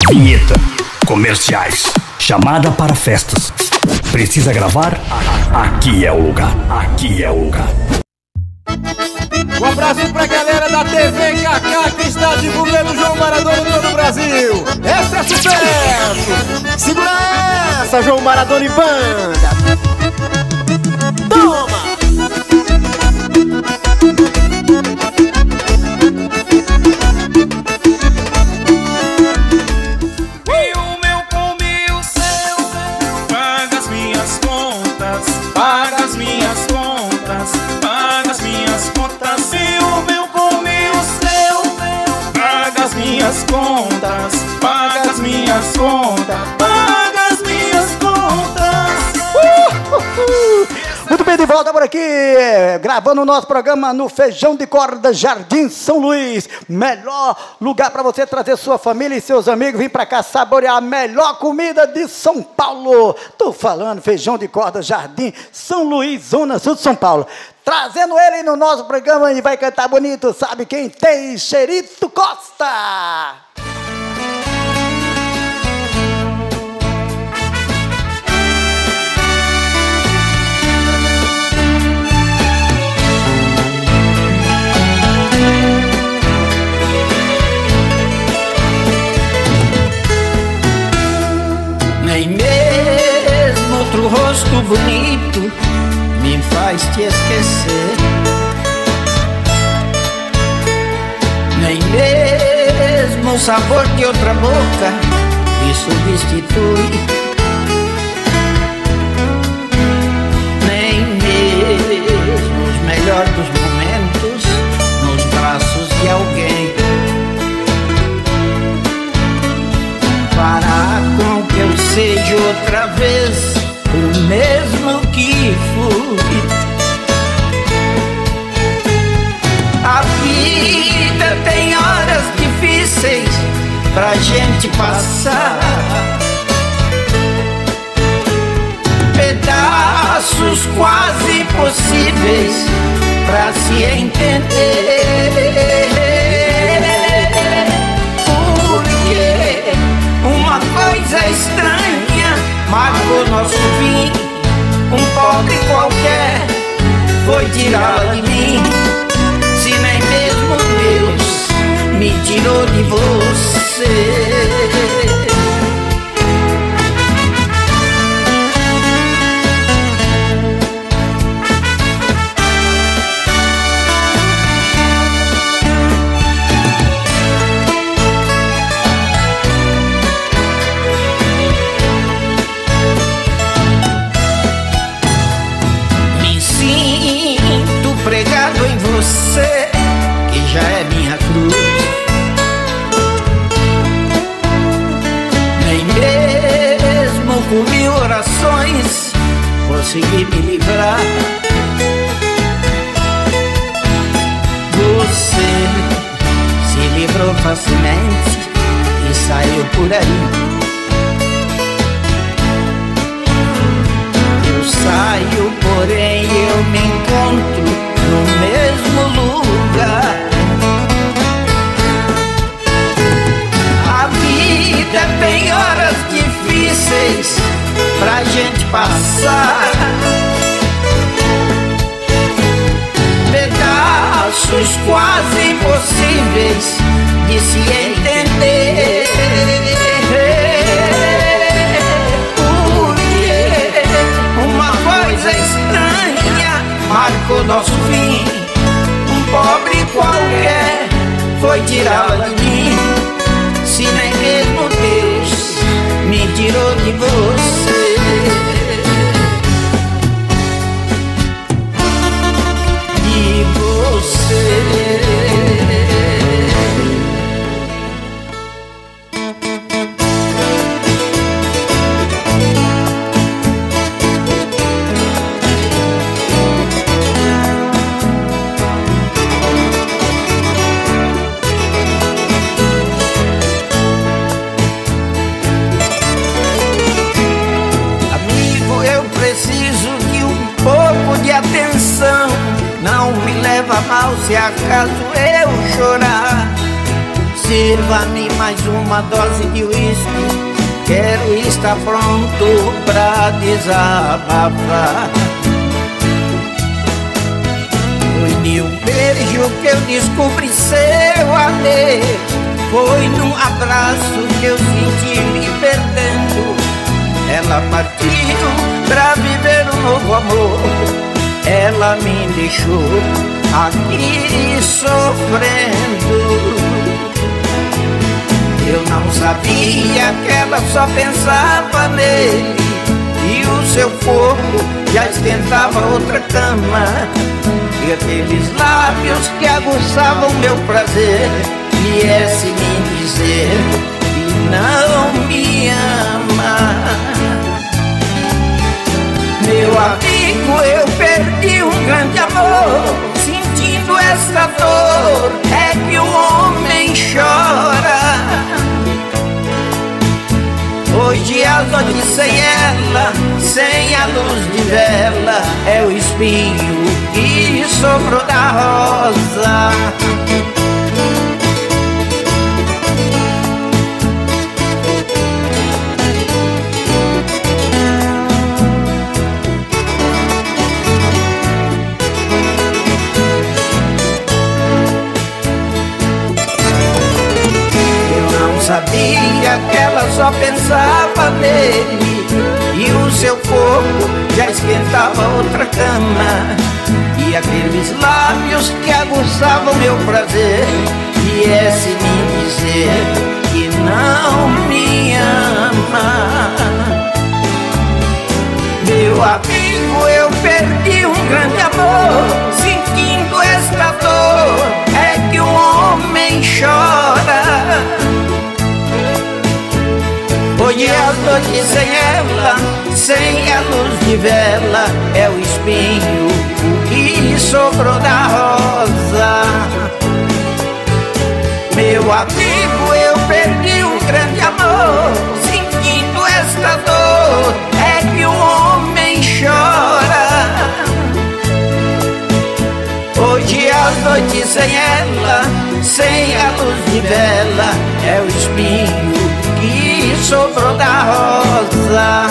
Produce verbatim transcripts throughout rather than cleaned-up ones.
Vinheta, comerciais, chamada para festas. Precisa gravar? Aqui é o lugar. Aqui é o lugar. Um abraço pra galera da T V K K que está divulgando o João Maradona em todo o Brasil. Esse é sucesso! Segura essa, João Maradona e banda! Toma! E o meu come o seu, paga as minhas contas, paga as minhas contas, paga as minhas contas. E o meu come o seu, paga as minhas contas, paga as minhas contas, paga as minhas contas. Uh, uh, uh. Muito bem, de volta por aqui, gravando o nosso programa no Feijão de Corda, Jardim São Luís. Melhor lugar para você trazer sua família e seus amigos, vir para cá saborear a melhor comida de São Paulo. Tô falando Feijão de Corda, Jardim São Luís, Zona Sul de São Paulo. Trazendo ele no nosso programa e vai cantar bonito, sabe quem tem? Xerito Costa! Nem mesmo outro rosto bonito me faz te esquecer. Nem mesmo o sabor de outra boca me substitui. Nem mesmo os melhores dos momentos nos braços de alguém fará com que eu seja outra vez o mesmo que fui. A vida tem horas difíceis pra gente passar, pedaços quase impossíveis pra se entender. Uma coisa estranha marcou nosso fim. Um pobre qualquer foi tirá-la de mim. Se nem mesmo Deus me tirou de você. Pregado em você, que já é minha cruz. Nem mesmo com mil orações consegui me livrar. Você se livrou facilmente e saiu por aí. Eu saio, porém eu me encontro no mesmo lugar. A vida tem horas difíceis pra gente passar, pedaços quase impossíveis de se entender. Marcou nosso fim. Um pobre qualquer foi tirá-la de mim. Se nem mesmo Deus me tirou de você. De você. mal se acaso eu chorar. sirva-me mais uma dose de uísque. Quero estar pronto pra desabafar. Foi de um beijo que eu descobri seu adeus. Foi num abraço que eu senti me perdendo. Ela partiu pra viver um novo amor. Ela me deixou aqui sofrendo. Eu não sabia que ela só pensava nele, e o seu corpo já esquentava outra cama. E aqueles lábios que aguçavam meu prazer viesse me dizer que não me ama. Meu amigo, eu perdi um grande amor. Sentindo esta dor é que o homem chora. Hoje a noite sem ela, sem a luz de vela, é o espinho que sobrou da rosa. Sabia que ela só pensava nele, e o seu corpo já esquentava outra cama. E aqueles lábios que aguçavam meu prazer viesse me dizer que não me ama. Meu amigo, eu perdi um grande amor. Sentindo esta dor é que o homem chora. Hoje as noites sem ela, sem a luz de vela, é o espinho que sobrou da rosa. Meu amigo, eu perdi um grande amor. Sentindo esta dor é que o homem chora. Hoje as noites sem ela, sem a luz de vela, é o espinho que sobrou da rosa.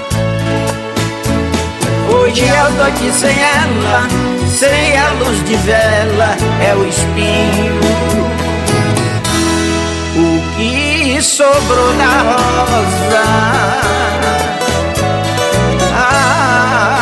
Hoje as noites sem ela, sem a luz de vela, é o espinho, o que sobrou da rosa. Ah.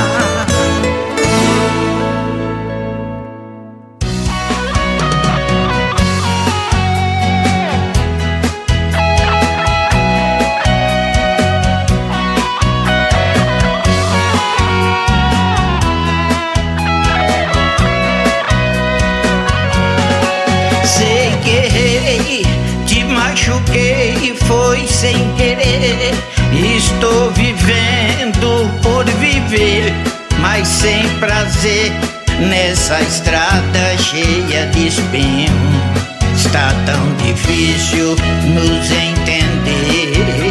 Machuquei, foi sem querer. Estou vivendo por viver, mas sem prazer. Nessa estrada cheia de espinho, está tão difícil nos entender.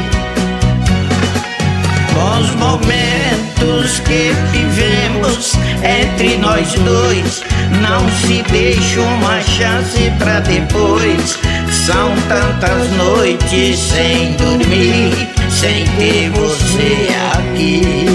Bons momentos que vivemos entre nós dois, não se deixa uma chance pra depois. São tantas noites sem dormir, sem ter você aqui.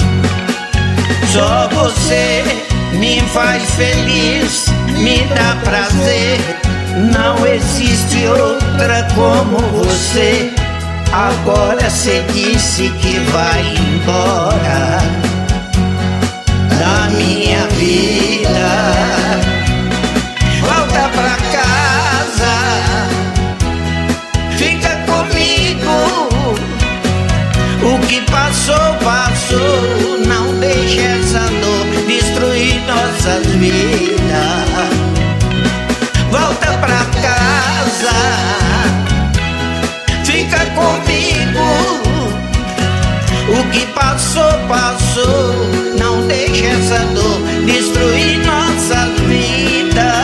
Só você me faz feliz, me dá prazer. Não existe outra como você. Agora cê disse que vai embora da minha vida. Volta pra casa, fica comigo. O que passou, passou. Não deixe essa dor destruir nossas vidas. Volta pra casa, fica comigo. O que passou, passou. Não deixe essa dor destruir nossas vidas.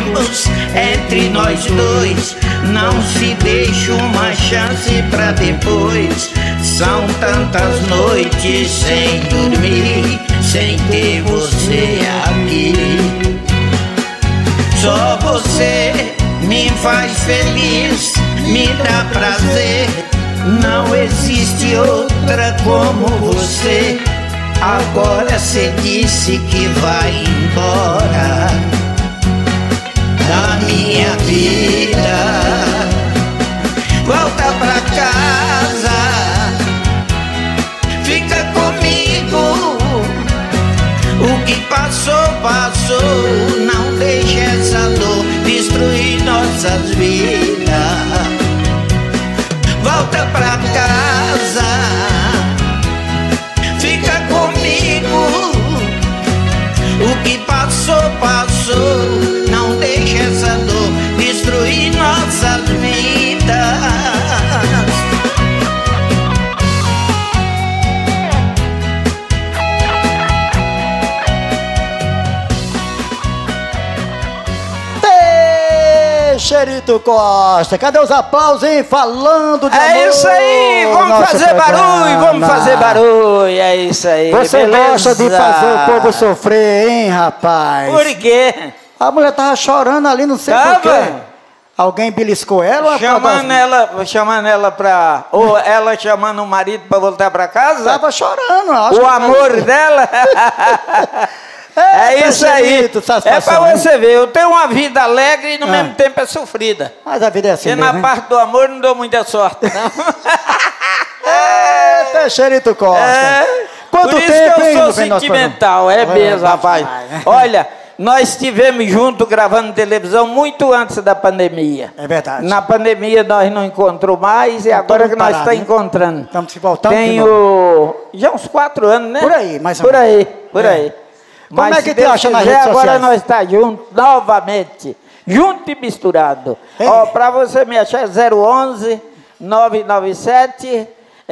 temos entre nós dois. Não se deixe uma chance pra depois. São tantas noites sem dormir, sem ter você aqui. Só você me faz feliz, me dá prazer. Não existe outra como você. Agora cê disse que vai embora da minha vida. Volta pra casa, fica comigo. O que passou, passou. Não deixe essa dor destruir nossas vidas. Volta pra casa, fica comigo. O que passou, passou. Não deixe essa dor destruir nossas vidas. Teixeirito Costa, cadê os aplausos, hein? Falando de amor. É isso aí, vamos fazer barulho, vamos fazer barulho, é isso aí. Você beleza? gosta de fazer o povo sofrer, hein, rapaz? Por quê? A mulher tava chorando ali, não sei Tava. por quê. Alguém beliscou ela? Chamando ela, chamando ela pra... Ou ela chamando o marido pra voltar pra casa? Tava chorando, acho. O que amor tava... dela? É, é isso aí. É pra você ver, eu tenho uma vida alegre e no ah. mesmo tempo é sofrida. Mas a vida é assim e mesmo, na hein? parte do amor não dou muita sorte, não. É, Teixeirito Costa. É, Quanto por isso tempo, que eu sou hein, sentimental, é mesmo, rapaz. Olha, nós estivemos juntos gravando televisão muito antes da pandemia. É verdade. Na pandemia nós não encontramos mais e agora que nós estamos encontrando. Estamos se voltando. Tenho já uns quatro anos, né? Por aí, mais ou menos. Por aí, por é. aí. Como Mas é que tu acha nas redes agora sociais? nós estamos juntos novamente, junto e misturado. Ó, para você me achar, zero onze, nove nove sete,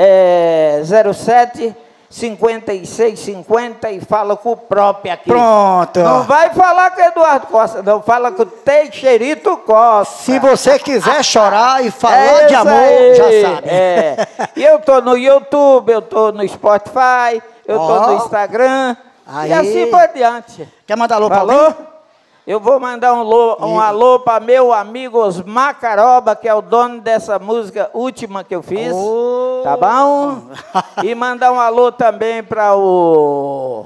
é, zero sete, cinquenta e seis cinquenta e fala com o próprio aqui. Pronto. Não vai falar com o Eduardo Costa, não, fala com o Teixeirito Costa. Se você quiser chorar e falar é de amor, aí, já sabe. É. E eu tô no YouTube, eu tô no Spotify, eu oh. tô no Instagram. Aí. E assim por diante. Quer mandar alô pra alguém? Eu vou mandar um, alô, um alô para meu amigo Osmar Caroba, que é o dono dessa música última que eu fiz. Oh. Tá bom? E mandar um alô também para o,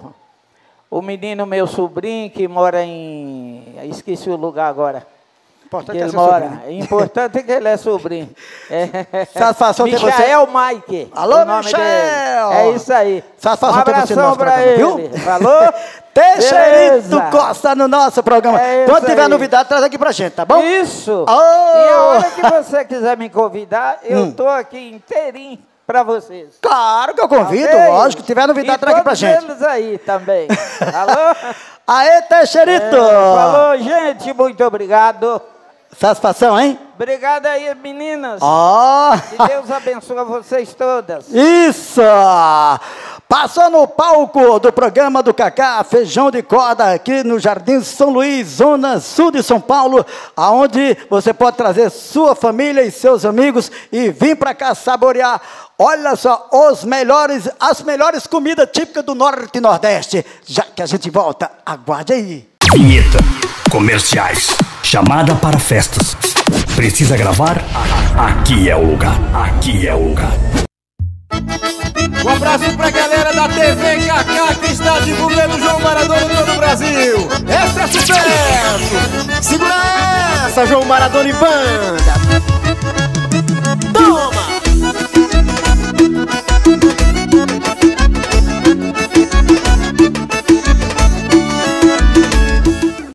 o menino, meu sobrinho, que mora em... Esqueci o lugar agora. Importante que ele é mora. Sobrinho. Importante é que ele é sobrinho. É. Satisfação ter você. Michael Mike. Alô, Michel! É isso aí. Satisfação um ter você no nosso pra programa, ele. viu? Falou? Teixeirito Costa no nosso programa. É Quando tiver aí. novidade, traz aqui pra gente, tá bom? Isso. Oh. E a hora que você quiser me convidar, eu hum. tô aqui inteirinho pra vocês. Claro que eu convido, tá lógico. Se tiver novidade, traz aqui pra gente. eles aí também. Alô? Aê, Teixeirito! É, falou, gente, muito obrigado. Satisfação, hein? Obrigado aí, meninas. Ó! Oh. Que Deus abençoe vocês todas. Isso! Passou no palco do programa do Cacá, Feijão de Corda, aqui no Jardim São Luís, Zona Sul de São Paulo, aonde você pode trazer sua família e seus amigos e vir para cá saborear. Olha só, os melhores, as melhores comidas típicas do Norte e Nordeste. Já que a gente volta, aguarde aí. Vinheta, comerciais, chamada para festas. Precisa gravar? Aqui é o lugar. Aqui é o lugar. Um abraço pra galera da T V Cacá que está divulgando o João Maradona em todo o Brasil. Esse é sucesso! Segura essa, João Maradona e banda!